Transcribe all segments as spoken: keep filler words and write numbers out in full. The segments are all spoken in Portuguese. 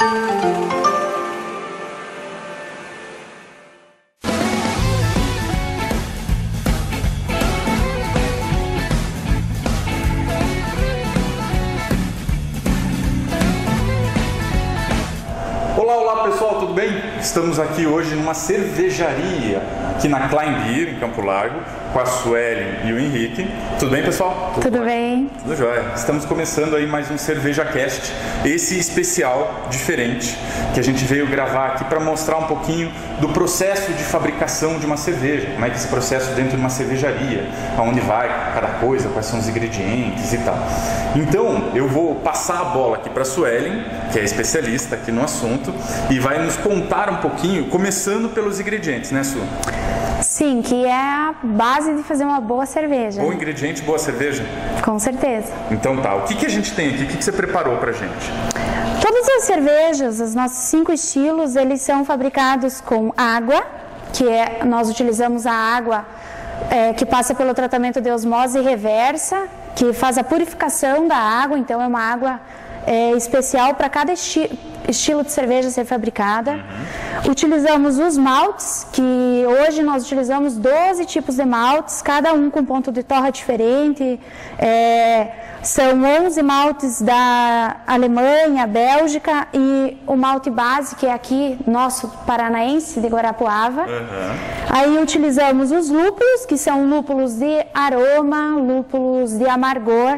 Olá, olá pessoal, tudo bem? Estamos aqui hoje numa cervejaria, aqui na Klein Beer, em Campo Largo, com a Suelen e o Henrique. Tudo bem, pessoal? Tudo, Tudo bem? Tudo jóia. Estamos começando aí mais um CervejaCast, esse especial diferente, que a gente veio gravar aqui para mostrar um pouquinho do processo de fabricação de uma cerveja, como é que esse processo dentro de uma cervejaria, aonde vai cada coisa, quais são os ingredientes e tal. Então, eu vou passar a bola aqui para a Suelen, que é especialista aqui no assunto, e vai nos contar um pouquinho, começando pelos ingredientes, né, Su? Sim, que é a base de fazer uma boa cerveja. Bom ingrediente, boa cerveja? Com certeza. Então tá, o que, que a gente tem aqui? O que, que você preparou pra gente? Todas as cervejas, os nossos cinco estilos, eles são fabricados com água, que é, nós utilizamos a água é, que passa pelo tratamento de osmose reversa, que faz a purificação da água, então é uma água é, especial para cada esti estilo de cerveja ser fabricada. Uhum. Utilizamos os maltes, que hoje nós utilizamos doze tipos de maltes, cada um com ponto de torra diferente. É, são onze maltes da Alemanha, Bélgica e o malte base, que é aqui nosso paranaense, de Guarapuava. Uhum. Aí utilizamos os lúpulos, que são lúpulos de aroma, lúpulos de amargor.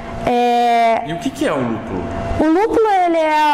É... E o que, que é o lúpulo? O lúpulo, ele é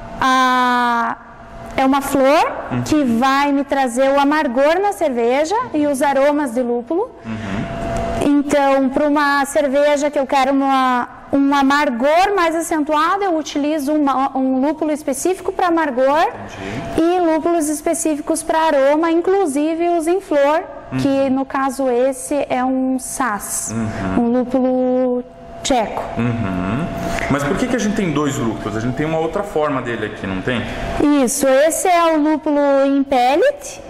a... é uma flor uhum. que vai me trazer o amargor na cerveja e os aromas de lúpulo. Uhum. Então, para uma cerveja que eu quero uma, um amargor mais acentuado, eu utilizo uma, um lúpulo específico para amargor. Entendi. E lúpulos específicos para aroma, inclusive os em flor, uhum. que no caso esse é um Saaz, uhum. um lúpulo tcheco. Uhum. Mas por que, que a gente tem dois lúpulos? A gente tem uma outra forma dele aqui, não tem? Isso, esse é o lúpulo em pellet.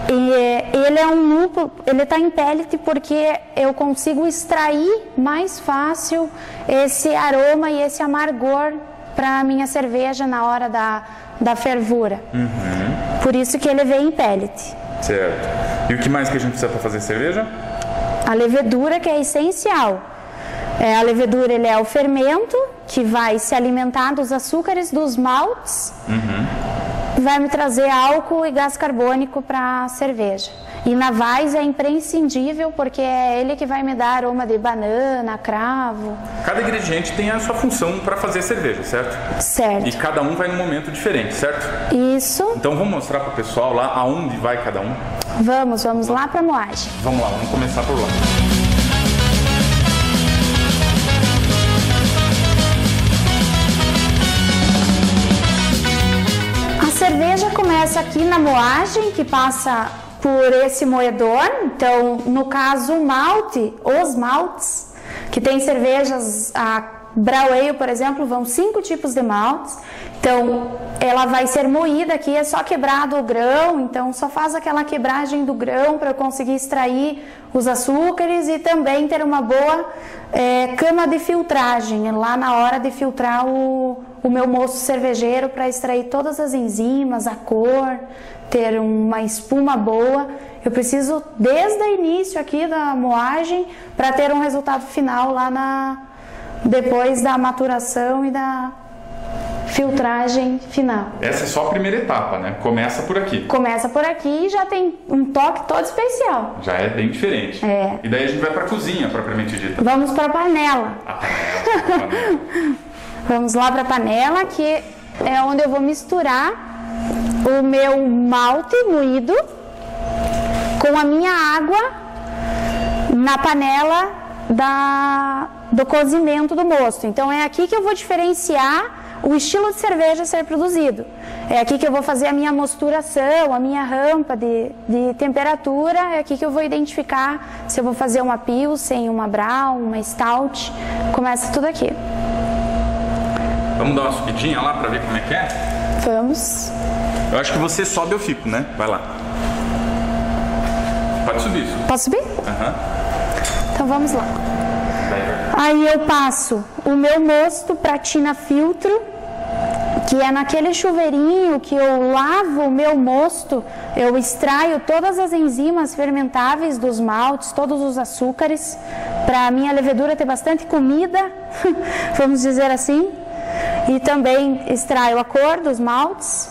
E ele é um lúpulo, ele está em pellet porque eu consigo extrair mais fácil esse aroma e esse amargor para a minha cerveja na hora da, da fervura. Uhum. Por isso que ele vem em pellet. Certo. E o que mais que a gente precisa para fazer cerveja? A levedura, que é essencial. É, a levedura, ele é o fermento que vai se alimentar dos açúcares dos maltes. Uhum. Vai me trazer álcool e gás carbônico para a cerveja. E na Weiss é imprescindível porque é ele que vai me dar aroma de banana, cravo. Cada ingrediente tem a sua função para fazer cerveja, certo? Certo. E cada um vai num momento diferente, certo? Isso. Então vamos mostrar para o pessoal lá aonde vai cada um? Vamos, vamos lá para a moagem. Vamos lá, vamos começar por lá. A cerveja começa aqui na moagem, que passa por esse moedor. Então, no caso, o malte, os maltes, que tem cervejas, a Brau Ale, por exemplo, vão cinco tipos de maltes. Então, ela vai ser moída aqui, é só quebrado o grão, então só faz aquela quebragem do grão para eu conseguir extrair os açúcares e também ter uma boa é, cama de filtragem, lá na hora de filtrar o, o meu mosto cervejeiro para extrair todas as enzimas, a cor, ter uma espuma boa. Eu preciso desde o início aqui da moagem para ter um resultado final lá na, depois da maturação e da filtragem final. Essa é só a primeira etapa, né? Começa por aqui. Começa por aqui e já tem um toque todo especial. Já é bem diferente. É. E daí a gente vai para a cozinha, propriamente dita. Vamos para a panela. A panela, a panela. Vamos lá para a panela, que é onde eu vou misturar o meu malte moído com a minha água na panela da, do cozimento do mosto. Então é aqui que eu vou diferenciar o estilo de cerveja a ser produzido. É aqui que eu vou fazer a minha mosturação, a minha rampa de, de temperatura, é aqui que eu vou identificar se eu vou fazer uma Pilsen, uma Brau, uma Stout. Começa tudo aqui. Vamos dar uma subidinha lá para ver como é que é? Vamos. Eu acho que você sobe, eu fico, né? Vai lá. Pode subir. Posso subir? Aham. Uhum. Então vamos lá. Aí eu passo o meu mosto para tina filtro que é naquele chuveirinho que eu lavo o meu mosto, eu extraio todas as enzimas fermentáveis dos maltes, todos os açúcares, para a minha levedura ter bastante comida, vamos dizer assim, e também extraio a cor dos maltes.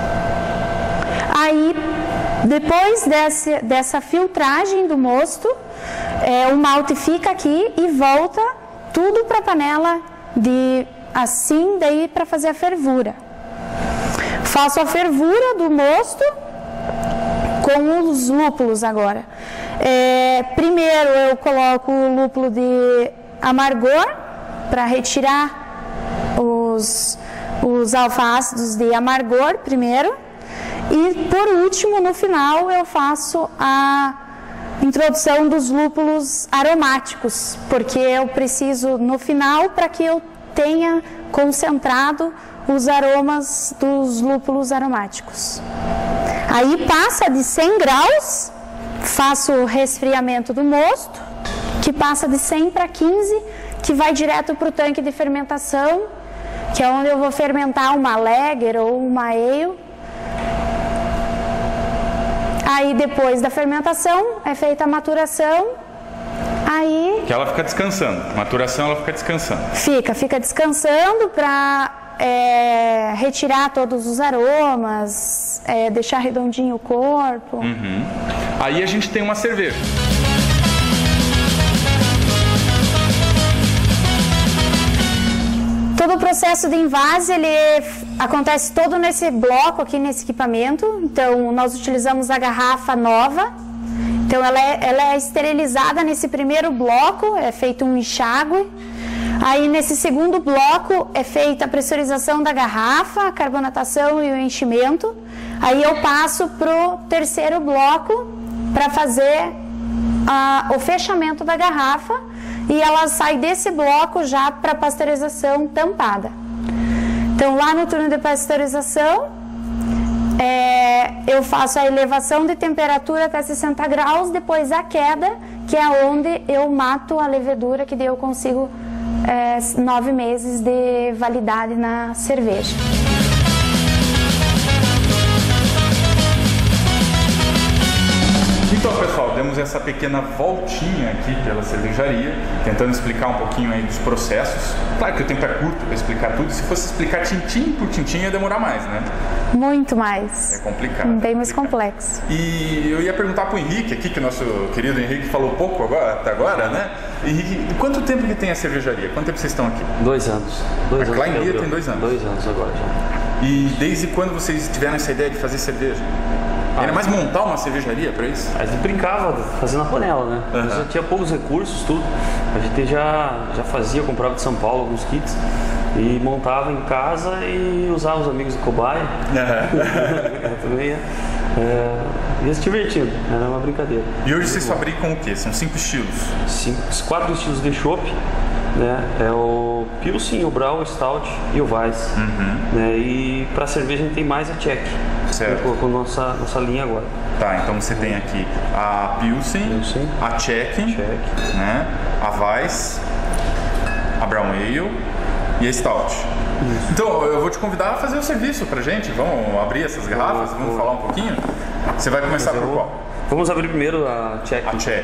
Aí, depois desse, dessa filtragem do mosto, é, o malte fica aqui e volta tudo para a panela de assim, daí para fazer a fervura. Faço a fervura do mosto com os lúpulos agora. É, primeiro eu coloco o lúpulo de amargor para retirar os, os alfa-ácidos de amargor primeiro. E por último, no final, eu faço a introdução dos lúpulos aromáticos, porque eu preciso no final para que eu tenha concentrado os aromas dos lúpulos aromáticos. Aí passa de cem graus, faço o resfriamento do mosto, que passa de cem para quinze, que vai direto para o tanque de fermentação, que é onde eu vou fermentar uma lager ou uma ale. Aí depois da fermentação é feita a maturação. Aí que ela fica descansando, maturação ela fica descansando. Fica, fica descansando para é, retirar todos os aromas, é, deixar redondinho o corpo. Uhum. Aí a gente tem uma cerveja. Todo o processo de envase, ele acontece todo nesse bloco aqui, nesse equipamento. Então, nós utilizamos a garrafa nova. Então, ela é, ela é esterilizada nesse primeiro bloco, é feito um enxágue. Aí, nesse segundo bloco, é feita a pressurização da garrafa, a carbonatação e o enchimento. Aí, eu passo para o terceiro bloco para fazer a, o fechamento da garrafa. E ela sai desse bloco já para pasteurização tampada. Então, lá no turno de pasteurização, é, eu faço a elevação de temperatura até sessenta graus, depois a queda, que é onde eu mato a levedura, que daí eu consigo é, nove meses de validade na cerveja. Então, pessoal, demos essa pequena voltinha aqui pela cervejaria, tentando explicar um pouquinho aí dos processos. Claro que o tempo é curto para explicar tudo. Se fosse explicar tintim por tintim, ia demorar mais, né? Muito mais. É complicado. Bem mais complicado. complexo. E eu ia perguntar para o Henrique aqui, que o nosso querido Henrique falou pouco agora, até agora, né? Henrique, quanto tempo que tem a cervejaria? Quanto tempo vocês estão aqui? Dois anos. Dois a anos Klein Beer tem dois anos? Dois anos agora já. E desde quando vocês tiveram essa ideia de fazer cerveja? Era mais montar uma cervejaria para isso? A gente brincava fazendo a panela, né? Uhum. A gente já tinha poucos recursos, tudo. A gente já, já fazia, comprava de São Paulo alguns kits e montava em casa e usava os amigos de cobaia. Uhum. Também ia, é, ia se divertindo, era uma brincadeira. E hoje vocês fabricam o quê? São cinco estilos? Cinco, quatro estilos de chopp. Né? É o Pilsen, o Brau, o Stout e o Weiss. Uhum. Né? E para cerveja a gente tem mais a Czech. Certo. Com a nossa, nossa linha agora. Tá, então você tem aqui a Pilsen, Pilsen. a Czech, Czech. Né? a Weiss, a Brown Ale e a Stout. Isso. Então eu vou te convidar a fazer o serviço pra gente. Vamos abrir essas garrafas, vamos, vamos falar um pouquinho? Você vai começar por qual? Vamos abrir primeiro a Czech. A Czech.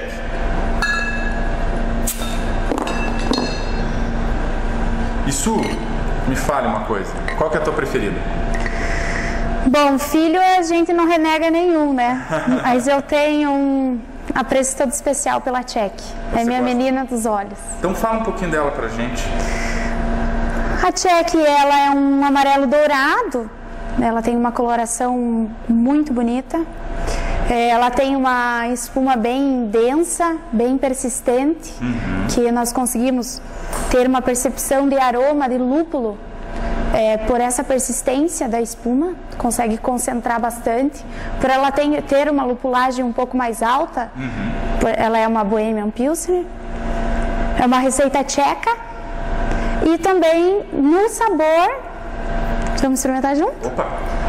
E Su, me fale uma coisa, qual que é a tua preferida? Bom, filho a gente não renega nenhum, né? Mas eu tenho um apreço todo especial pela Czech. Você é minha gosta? Menina dos olhos. Então fala um pouquinho dela pra gente. A Czech, ela é um amarelo dourado, ela tem uma coloração muito bonita. Ela tem uma espuma bem densa, bem persistente, uhum. que nós conseguimos ter uma percepção de aroma de lúpulo é, por essa persistência da espuma, consegue concentrar bastante. Por ela tem, ter uma lupulagem um pouco mais alta, uhum. por, ela é uma Bohemian Pilsner, é uma receita tcheca e também no sabor, vamos experimentar junto? Opa!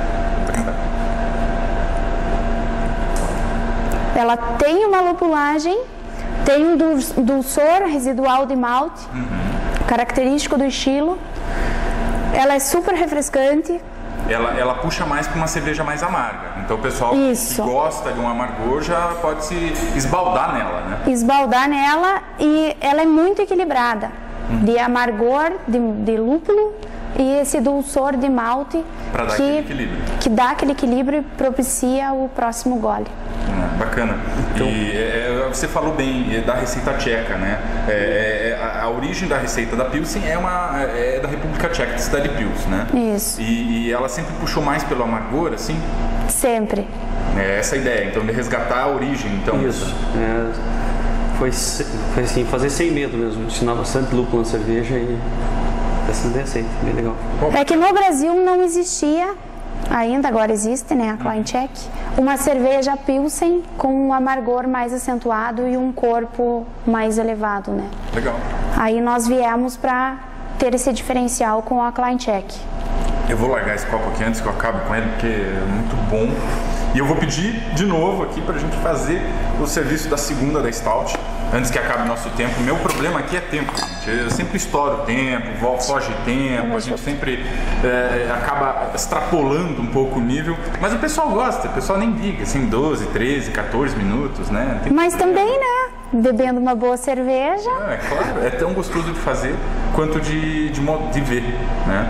Ela tem uma lupulagem, tem um dulçor residual de malte, uhum. característico do estilo. Ela é super refrescante. Ela, ela puxa mais para uma cerveja mais amarga. Então o pessoal Isso. que gosta de um amargor já pode se esbaldar nela, né? Esbaldar nela, e ela é muito equilibrada. Hum. De amargor, de, de lúpulo e esse dulçor de malte para dar que, aquele equilíbrio. que dá aquele equilíbrio e propicia o próximo gole. É, bacana. Então, e é, você falou bem da receita tcheca, né? É, é, a, a origem da receita da Pilsen é, uma, é da República Tcheca, da cidade de Pils, né? Isso. E, e ela sempre puxou mais pelo amargor, assim? Sempre. É essa a ideia, então, de resgatar a origem, então. Isso. É, foi, foi assim, fazer sem medo mesmo, ensinar bastante lúpulo na cerveja e essa receita, bem legal. É que no Brasil não existia, ainda agora existe, né, a Klein Tchek, uma cerveja Pilsen com um amargor mais acentuado e um corpo mais elevado, né? Legal. Aí nós viemos para ter esse diferencial com a Klein Tchek. Eu vou largar esse copo aqui antes que eu acabe com ele, porque é muito bom. E eu vou pedir de novo aqui para a gente fazer o serviço da segunda da Stout, antes que acabe o nosso tempo. Meu problema aqui é tempo, gente. Eu sempre estouro tempo, foge tempo, a gente sempre é, acaba extrapolando um pouco o nível. Mas o pessoal gosta, o pessoal nem liga, assim, doze, treze, quatorze minutos, né? Tem Mas também, né? Bebendo uma boa cerveja. É, claro, é tão gostoso de fazer quanto de, de, de ver, né?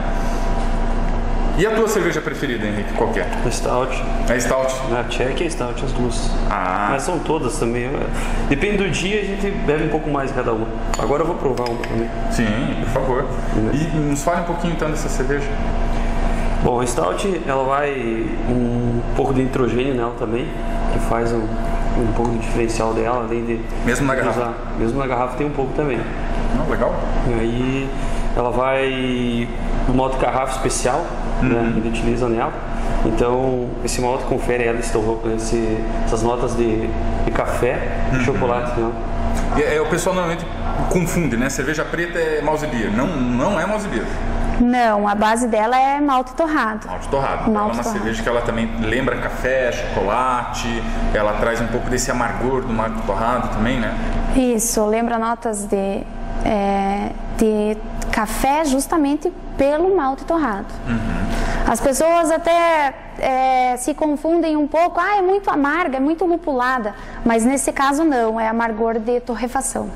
E a tua cerveja preferida, Henrique, qual que é? A Stout. A Stout? A Tcheca e a Stout, as duas. Ah. Mas são todas também. Depende do dia, a gente bebe um pouco mais cada uma. Agora eu vou provar uma também. Sim, por favor. E nos fale um pouquinho então dessa cerveja. Bom, a Stout, ela vai um pouco de nitrogênio nela também, que faz um, um pouco de diferencial dela, além de... Mesmo na de garrafa? Usar. Mesmo na garrafa tem um pouco também. Não, legal. E aí ela vai no modo garrafa especial, uhum. né, que ele utiliza nela. Então esse malte confere ela esse, essas notas de, de café e uhum. chocolate nela. E, é, o pessoal normalmente confunde, né? Cerveja preta é mouse beer. Não, não é mouse beer. Não, a base dela é malte torrado. Malte torrado. Malte ela é uma torrado. cerveja que ela também lembra café, chocolate, ela traz um pouco desse amargor do malte torrado também, né? Isso, lembra notas de, é, de café justamente pelo malte torrado. Uhum. As pessoas até é, se confundem um pouco, ah, é muito amarga, é muito lupulada, mas nesse caso não, é amargor de torrefação.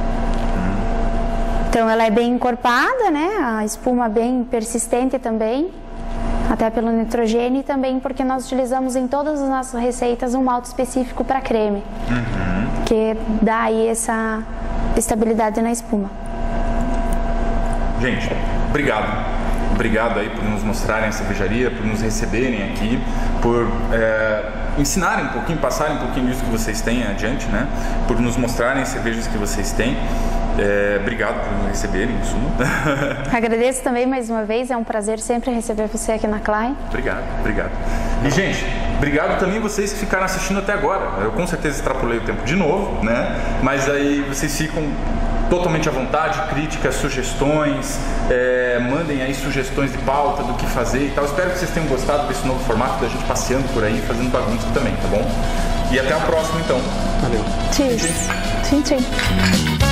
Então ela é bem encorpada, né? A espuma bem persistente também, até pelo nitrogênio, e também porque nós utilizamos em todas as nossas receitas um malte específico para creme, uhum. que dá aí essa estabilidade na espuma. Gente, obrigado. Obrigado aí por nos mostrarem a cervejaria, por nos receberem aqui, por é, ensinarem um pouquinho, passarem um pouquinho disso que vocês têm adiante, né? Por nos mostrarem as cervejas que vocês têm. É, obrigado por nos receberem, em suma. Agradeço também mais uma vez, é um prazer sempre receber você aqui na Klein. Obrigado, obrigado. E, gente, obrigado também vocês que ficaram assistindo até agora. Eu com certeza extrapolei o tempo de novo, né? Mas aí vocês ficam totalmente à vontade, críticas, sugestões, é, mandem aí sugestões de pauta, do que fazer e tal. Espero que vocês tenham gostado desse novo formato, da gente passeando por aí, fazendo bagunça também, tá bom? E até a próxima, então. Valeu. Tchau. Tchau, tchau.